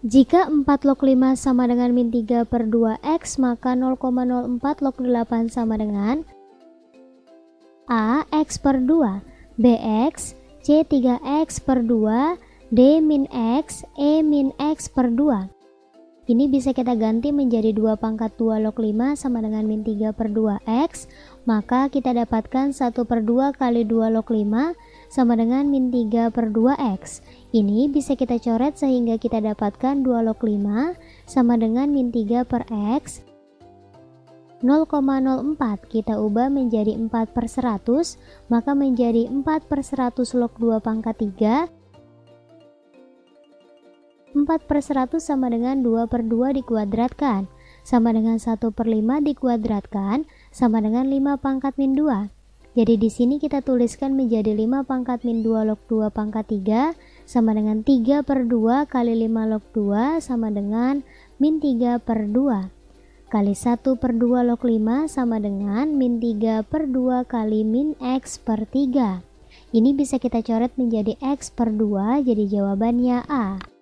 Jika 4 log 5 sama dengan min 3 per 2x, maka 0,04 log 8 sama dengan A x per 2, bx, c 3x per 2, d min x, e min x per 2. Ini bisa kita ganti menjadi 2 pangkat 2 log 5 sama dengan min 3 per 2x, maka kita dapatkan 1 per 2 kali 2 log 5 sama dengan min 3 per 2x. Ini bisa kita coret sehingga kita dapatkan 2 log 5 sama dengan min 3 per x. 0,04 kita ubah menjadi 4 per 100, maka menjadi 4 per 100 log 2 pangkat 3. 4 per 100 sama dengan 2 per 2 dikuadratkan, sama dengan 1 per 5 dikuadratkan, sama dengan 5 pangkat min 2. Jadi di sini kita tuliskan menjadi 5 pangkat min 2 log 2 pangkat 3, sama dengan 3 per 2 kali 5 log 2, sama dengan min 3 per 2. Kali 1 per 2 log 5 sama dengan min 3 per 2 kali min x per 3. Ini bisa kita coret menjadi x per 2, jadi jawabannya A.